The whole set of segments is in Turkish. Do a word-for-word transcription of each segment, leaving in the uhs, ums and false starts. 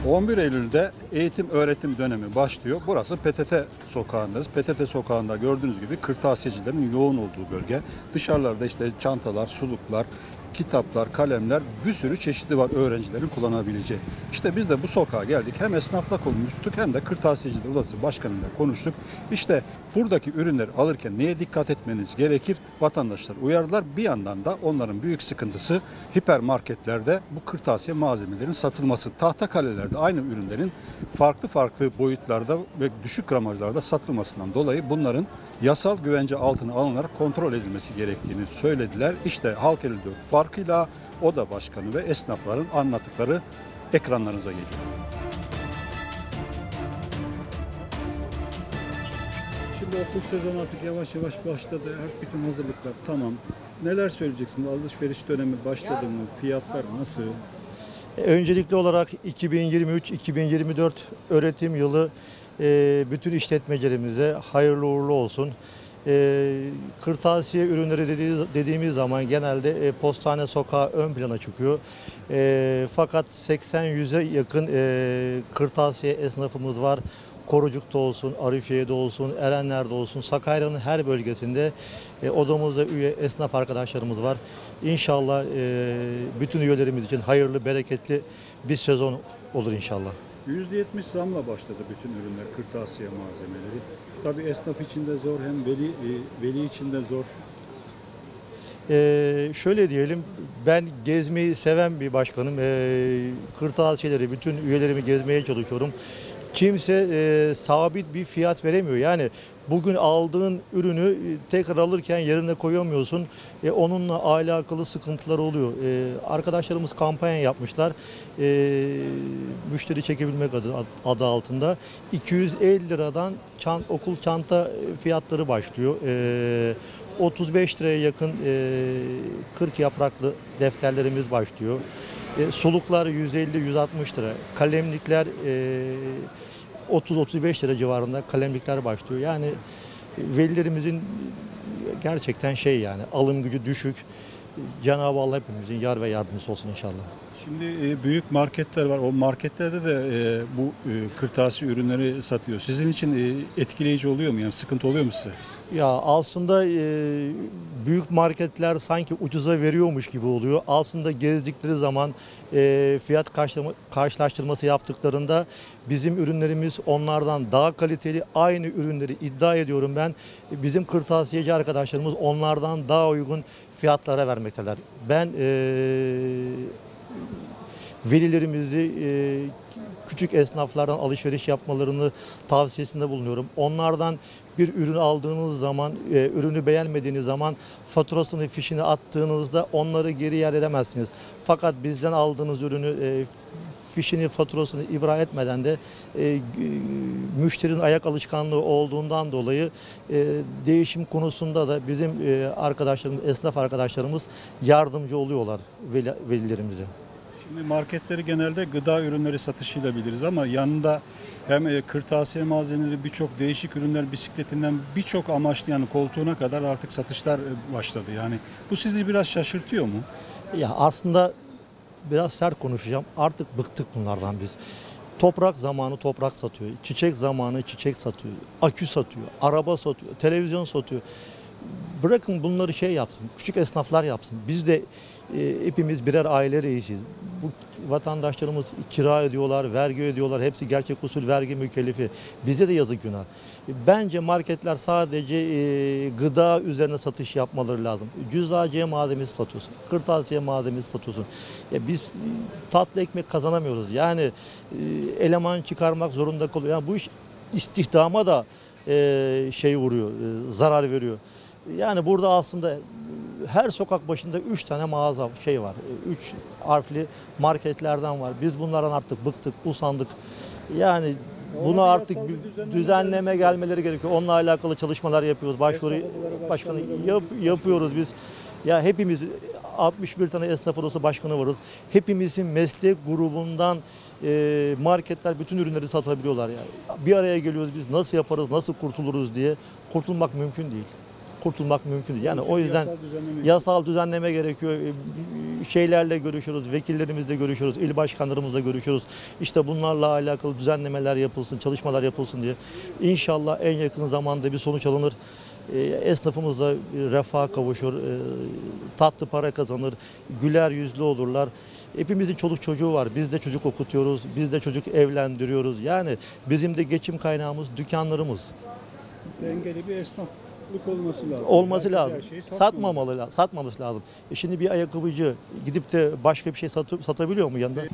on bir Eylül'de eğitim öğretim dönemi başlıyor. Burası P T T sokağındayız. P T T sokağında gördüğünüz gibi kırtasiyecilerin yoğun olduğu bölge. Dışarılarda işte çantalar, suluklar, kitaplar, kalemler, bir sürü çeşidi var öğrencilerin kullanabileceği. İşte biz de bu sokağa geldik. Hem esnafla konuştuk hem de Kırtasiyeciler Odası Başkanı'yla konuştuk. İşte buradaki ürünleri alırken neye dikkat etmeniz gerekir? Vatandaşlar uyardılar. Bir yandan da onların büyük sıkıntısı hipermarketlerde bu kırtasiye malzemelerin satılması. Tahtakale'lerde aynı ürünlerin farklı farklı boyutlarda ve düşük gramajlarda satılmasından dolayı bunların yasal güvence altına alınarak kontrol edilmesi gerektiğini söylediler. İşte Halk elli dört farkıyla oda başkanı ve esnafların anlattıkları ekranlarınıza geliyor. Şimdi okul sezonu artık yavaş yavaş başladı. Her bütün hazırlıklar tamam. Neler söyleyeceksin? Alışveriş dönemi başladı mı? Fiyatlar nasıl? Öncelikli olarak iki bin yirmi üç iki bin yirmi dört öğretim yılı bütün işletmecilerimize hayırlı uğurlu olsun. Kırtasiye ürünleri dediğimiz zaman genelde postane sokağı ön plana çıkıyor. Fakat seksen yüze yakın kırtasiye esnafımız var. Korucuk'ta olsun, Arifiye'de olsun, Erenler'de olsun, Sakarya'nın her bölgesinde odamızda üye esnaf arkadaşlarımız var. İnşallah bütün üyelerimiz için hayırlı, bereketli bir sezon olur inşallah. yüzde yetmiş zamla başladı bütün ürünler, kırtasiye malzemeleri. Tabii esnaf için de zor, hem veli veli için de zor. Ee, şöyle diyelim, ben gezmeyi seven bir başkanım. Ee, kırtasiyeleri, bütün üyelerimi gezmeye çalışıyorum. Kimse e, sabit bir fiyat veremiyor. Yani bugün aldığın ürünü tekrar alırken yerine koyamıyorsun. E, onunla alakalı sıkıntılar oluyor. E, arkadaşlarımız kampanya yapmışlar. E, müşteri çekebilmek adı, adı altında. iki yüz elli liradan çant, okul çanta fiyatları başlıyor. E, otuz beş liraya yakın e, kırk yapraklı defterlerimiz başlıyor. E, soluklar yüz elli yüz altmış lira. Kalemlikler e, otuz otuz beş lira civarında kalemlikler başlıyor. Yani velilerimizin gerçekten şey yani alım gücü düşük. Cenab-ı Allah hepimizin yar ve yardımcısı olsun inşallah. Şimdi e, büyük marketler var. O marketlerde de e, bu e, kırtasiye ürünleri satıyor. Sizin için e, etkileyici oluyor mu? Yani sıkıntı oluyor mu size? Ya aslında e, büyük marketler sanki ucuza veriyormuş gibi oluyor. Aslında gezdikleri zaman e, fiyat karşılaştırması yaptıklarında bizim ürünlerimiz onlardan daha kaliteli, aynı ürünleri iddia ediyorum ben. Bizim kırtasiyeci arkadaşlarımız onlardan daha uygun fiyatlara vermekteler. Ben e, velilerimizi e, küçük esnaflardan alışveriş yapmalarını tavsiyesinde bulunuyorum. Onlardan bir ürün aldığınız zaman, e, ürünü beğenmediğiniz zaman faturasını, fişini attığınızda onları geri iade edemezsiniz. Fakat bizden aldığınız ürünü, e, fişini, faturasını ibra etmeden de e, müşterinin ayak alışkanlığı olduğundan dolayı e, değişim konusunda da bizim e, arkadaşlarımız, esnaf arkadaşlarımız yardımcı oluyorlar veli, velilerimize. Şimdi marketleri genelde gıda ürünleri satışıyla biliriz ama yanında hem kırtasiye malzemeleri, birçok değişik ürünler, bisikletinden birçok amaçlı yani koltuğuna kadar artık satışlar başladı. Yani bu sizi biraz şaşırtıyor mu? Ya aslında biraz sert konuşacağım. Artık bıktık bunlardan biz. Toprak zamanı toprak satıyor. Çiçek zamanı çiçek satıyor. Akü satıyor. Araba satıyor. Televizyon satıyor. Bırakın bunları şey yapsın. Küçük esnaflar yapsın. Biz de e, hepimiz birer aile reisiyiz. Bu vatandaşlarımız kira ödüyorlar, vergi ödüyorlar. Hepsi gerçek usul vergi mükellefi. Bize de yazık günah. Bence marketler sadece e, gıda üzerine satış yapmaları lazım. Cüzdaciye malzemesi satıyorsun, kırtasiye malzemesi satıyorsun. Ya biz tatlı ekmek kazanamıyoruz. Yani e, eleman çıkarmak zorunda kalıyor. Yani bu iş istihdama da e, şey vuruyor, e, zarar veriyor. Yani burada aslında her sokak başında üç tane mağaza şey var. Üç harfli marketlerden var. Biz bunlardan artık bıktık, usandık. Yani bunu artık bir düzenleme gelmeleri gerekiyor. Onunla alakalı çalışmalar yapıyoruz. Başvuru başkanı yap, yapıyoruz biz. Ya hepimiz altmış bir tane esnaf odası başkanı varız. Hepimizin meslek grubundan e, marketler bütün ürünleri satabiliyorlar yani. Bir araya geliyoruz biz nasıl yaparız, nasıl kurtuluruz diye. Kurtulmak mümkün değil. Kurtulmak mümkün değil. Yani o yüzden yasal düzenleme, yasal düzenleme gerekiyor. şeylerle görüşüyoruz, vekillerimizle görüşüyoruz, il başkanlarımızla görüşüyoruz. İşte bunlarla alakalı düzenlemeler yapılsın, çalışmalar yapılsın diye. İnşallah en yakın zamanda bir sonuç alınır. E, esnafımız da refaha kavuşur, e, tatlı para kazanır, güler yüzlü olurlar. Hepimizin çoluk çocuğu var. Biz de çocuk okutuyoruz, biz de çocuk evlendiriyoruz. Yani bizim de geçim kaynağımız dükkanlarımız. Dengeli bir esnaflık olması lazım. Olması Herkes lazım. her şeyi satmamalı. Satmamalı, la- satmaması lazım. E şimdi bir ayakkabıcı gidip de başka bir şey satıp satabiliyor mu yanında?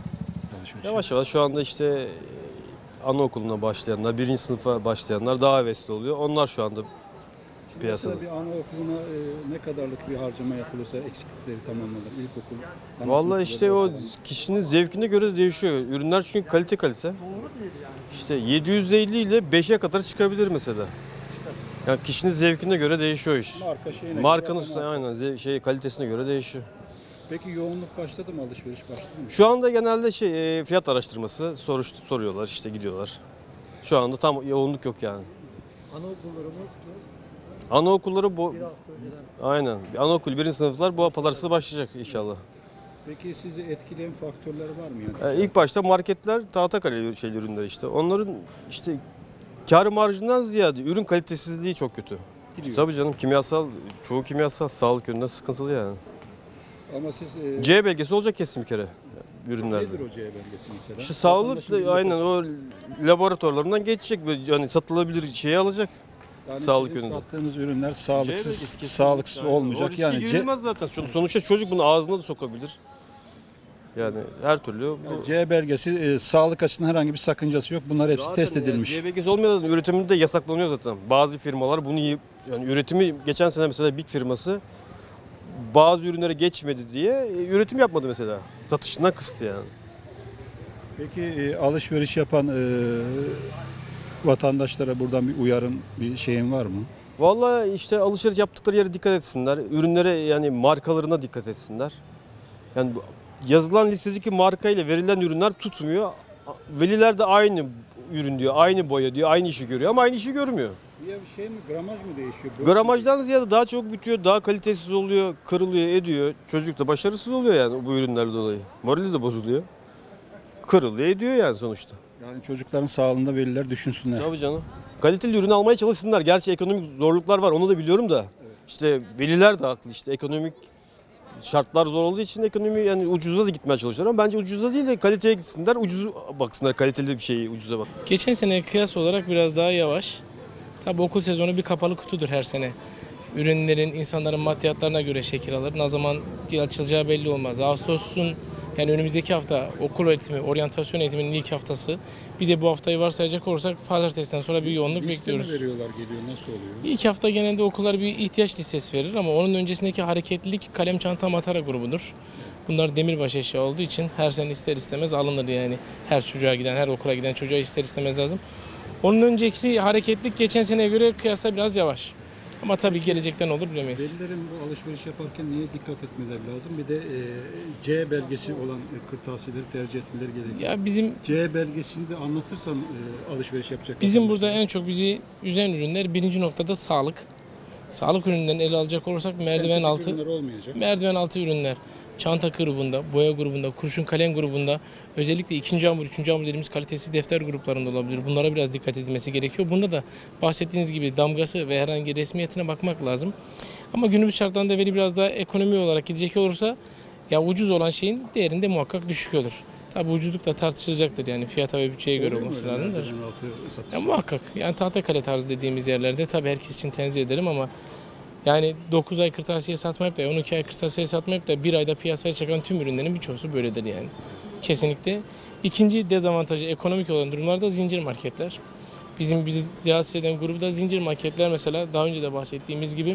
Yavaş yavaş şu anda işte anaokuluna başlayanlar, birinci sınıfa başlayanlar daha hevesli oluyor. Onlar şu anda piyasada. Mesela bir anaokuluna e, ne kadarlık bir harcama yapılırsa eksiklikleri tamamlanır. İlkokul. ana Vallahi sınıfları işte o falan. kişinin zevkine göre değişiyor. Ürünler çünkü kalite kalite. İşte yedi yüz elli ile beşe kadar çıkabilir mesela. Yani kişinin zevkine göre değişiyor iş. Marka şeyine göre Markanın ama- aynen zev- şey kalitesine göre değişiyor. Peki yoğunluk başladı mı? Alışveriş başladı mı? Şu anda genelde şey e, fiyat araştırması soruş, soruyorlar işte gidiyorlar. Şu anda tam yoğunluk yok yani. Anaokullarımız Anaokulları bu bir hafta önceden aynen. Anaokul birinci sınıflar bu pazartesi başlayacak inşallah. Peki sizi etkileyen faktörler var mı? Yani? Ee, ilk başta marketler tahtakale şey ürünler işte. Onların işte kar marjından ziyade ürün kalitesizliği çok kötü. Gidiyor. Tabii canım kimyasal, çoğu kimyasal sağlık yönünden sıkıntılı yani. Ama siz e, C belgesi olacak kesin bir kere ürünlerde. nedir o C belgesi mesela? İşte sağlık Vatandaşın bilmesi aynen için. o laboratuvarlarından geçecek ve yani satılabilir şeyi alacak. Yani sağlık sizin yönünde. sattığınız ürünler C sağlıksız, belgesi kesinlikle, sağlıksız aynen. O olmayacak. riske Yani C, girilmez zaten. Sonuçta çocuk bunu ağzına da sokabilir. Yani her türlü bu. yani C belgesi e, sağlık açısından herhangi bir sakıncası yok. Bunlar hepsi Zaten test yani edilmiş. C belgesi olmayan zaten üretiminde de yasaklanıyor zaten. Bazı firmalar bunu yiyip yani üretimi geçen sene mesela Big firması bazı ürünlere geçmedi diye e, üretim yapmadı mesela. Satışından kıstı yani. Peki e, alışveriş yapan e, vatandaşlara buradan bir uyarın, bir şeyin var mı? Vallahi işte alışveriş yaptıkları yere dikkat etsinler. Ürünlere yani markalarına dikkat etsinler. Yani bu- yazılan listedeki marka ile verilen ürünler tutmuyor. Veliler de aynı ürün diyor, aynı boya diyor, aynı işi görüyor ama aynı işi görmüyor. Ya bir şey mi? Gramaj mı değişiyor? Gramajdan ziyade daha çok bitiyor, daha kalitesiz oluyor, kırılıyor, ediyor. Çocuk da başarısız oluyor yani bu ürünler dolayı. Morali de bozuluyor. Kırılıyor, ediyor yani sonuçta. Yani çocukların sağlığında veliler düşünsünler. Tabii canım. Kaliteli ürün almaya çalışsınlar. Gerçi ekonomik zorluklar var, onu da biliyorum da. İşte veliler de haklı işte ekonomik şartlar zor olduğu için ekonomi yani ucuza da gitmeye çalışıyorlar ama bence ucuza değil de kaliteye gitsinler, ucuz baksınlar, kaliteli bir şeyi ucuza bak. Geçen sene kıyas olarak biraz daha yavaş. Tabii okul sezonu bir kapalı kutudur her sene. Ürünlerin, insanların maddiyatlarına göre şekil alır. Ne zaman açılacağı belli olmaz. Ağustos'un yani önümüzdeki hafta okul eğitimi, oryantasyon eğitiminin ilk haftası. Bir de bu haftayı varsayacak olursak pazartesiden sonra bir yoğunluk Liste mi bekliyoruz. veriyorlar, geliyor, nasıl oluyor? İlk hafta genelde okullar bir ihtiyaç listesi verir ama onun öncesindeki hareketlilik kalem çanta matara grubudur. Bunlar demirbaş eşya olduğu için her sene ister istemez alınır yani. Her çocuğa giden, her okula giden çocuğa ister istemez lazım. Onun önceki hareketlilik geçen seneye göre kıyasla biraz yavaş. Ama tabii gelecekten olur bilemeyiz. Velilerin bu alışveriş yaparken neye dikkat etmeleri lazım? Bir de e, C belgesi olan e, kırtasiyeleri tercih etmeleri gerekiyor. Ya bizim C belgesini de anlatırsan e, alışveriş yapacak. bizim burada vatandaşlar. en çok bizi üzen ürünler birinci noktada sağlık. Sağlık ürünlerini ele alacak olursak merdiven Sentetik altı ürünler olmayacak. merdiven altı ürünler, çanta grubunda, boya grubunda, kurşun kalem grubunda, özellikle ikinci hamur, üçüncü hamur dediğimiz kalitesiz defter gruplarında olabilir. Bunlara biraz dikkat edilmesi gerekiyor. Bunda da bahsettiğiniz gibi damgası ve herhangi resmiyetine bakmak lazım. Ama günümüz şartlarında veri biraz daha ekonomi olarak gidecek olursa ya ucuz olan şeyin değerinde muhakkak düşük olur. Tabii ucuzluk da tartışılacaktır yani fiyata ve bütçeye göre Oluyor mu olması öyle lazım. merdiven altı satış? Ya muhakkak yani Tahtakale tarzı dediğimiz yerlerde tabii herkes için tenzih ederim ama yani dokuz ay kırtasiye satmayıp da on iki ay kırtasiye satmayıp da bir ayda piyasaya çıkan tüm ürünlerin birçoğusu böyledir yani. Kesinlikle. İkinci dezavantajı ekonomik olan durumlarda zincir marketler. Bizim bir rahatsız eden grubu da zincir marketler mesela daha önce de bahsettiğimiz gibi.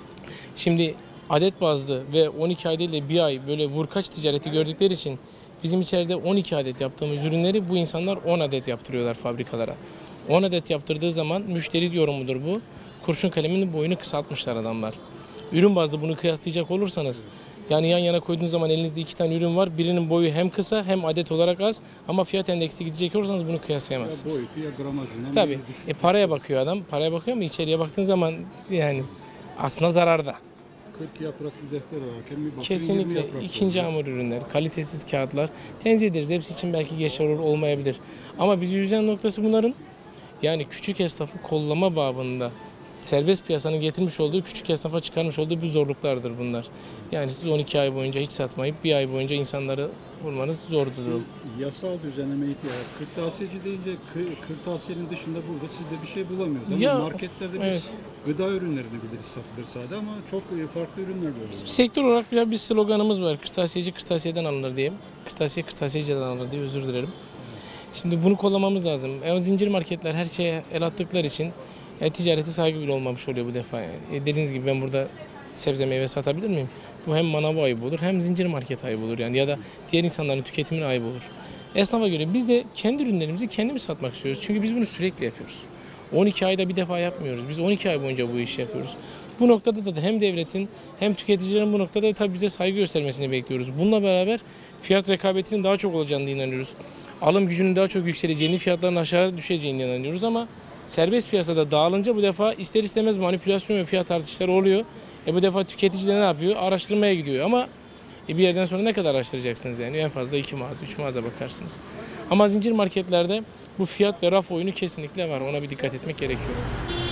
Şimdi adet bazlı ve on iki ay değil de bir ay böyle vurkaç ticareti gördükleri için bizim içeride on iki adet yaptığımız ürünleri bu insanlar on adet yaptırıyorlar fabrikalara. on adet yaptırdığı zaman müşteri yorumudur bu. Kurşun kaleminin boyunu kısaltmışlar adamlar. Ürün bazlı bunu kıyaslayacak olursanız yani yan yana koyduğunuz zaman elinizde iki tane ürün var. Birinin boyu hem kısa hem adet olarak az ama fiyat endeksi gidecek olursanız bunu Ya kıyaslayamazsınız. boyutu ya gramajından. Tabii. biri düşük. E, paraya bakıyor adam. Paraya bakıyor ama içeriye baktığın zaman yani aslında zararda. kırk yapraklı defter ararken bir bakıyor yirmi Kesinlikle yaprak ikinci oluyor. hamur ürünler, kalitesiz kağıtlar tenzih ederiz. Hepsi için belki geçerli olur, olmayabilir. Ama bizi üzen noktası bunların yani küçük esnafı kollama babında serbest piyasanın getirmiş olduğu, küçük esnafa çıkarmış olduğu bu zorluklardır bunlar. Yani siz on iki ay boyunca hiç satmayıp bir ay boyunca insanları vurmanız zor durum. Yasal düzenleme ihtiyacı. Kırtasiyeci deyince kı- kırtasiyenin dışında burada siz de bir şey bulamıyoruz. Ama Ya, marketlerde evet. biz gıda ürünlerini biliriz, satılır sade ama çok e, farklı ürünler görüyoruz. Sektör olarak bir, bir sloganımız var. Kırtasiyeci kırtasiyeden alınır diye. Kırtasiye kırtasiyeciden alınır diye, özür dilerim. Şimdi bunu kollamamız lazım. E, zincir marketler her şeye el attıkları için e, ticarete saygı bile olmamış oluyor bu defa. Yani. E, dediğiniz gibi ben burada sebze meyve satabilir miyim? Bu hem manav ayıbı olur hem zincir market ayıbı olur yani, ya da diğer insanların tüketimine ayıbı olur. Esnafa göre biz de kendi ürünlerimizi kendimiz satmak istiyoruz. Çünkü biz bunu sürekli yapıyoruz. on iki ayda bir defa yapmıyoruz. Biz on iki ay boyunca bu işi yapıyoruz. Bu noktada da hem devletin hem tüketicilerin bu noktada tabii bize saygı göstermesini bekliyoruz. Bununla beraber fiyat rekabetinin daha çok olacağını inanıyoruz. Alım gücünün daha çok yükseleceğini, fiyatların aşağı düşeceğini inanıyoruz ama serbest piyasada dağılınca bu defa ister istemez manipülasyon ve fiyat artışları oluyor. E bu defa tüketiciler ne yapıyor? Araştırmaya gidiyor ama e bir yerden sonra ne kadar araştıracaksınız yani? En fazla iki mağaza, üç mağaza bakarsınız. Ama zincir marketlerde bu fiyat ve raf oyunu kesinlikle var. Ona bir dikkat etmek gerekiyor.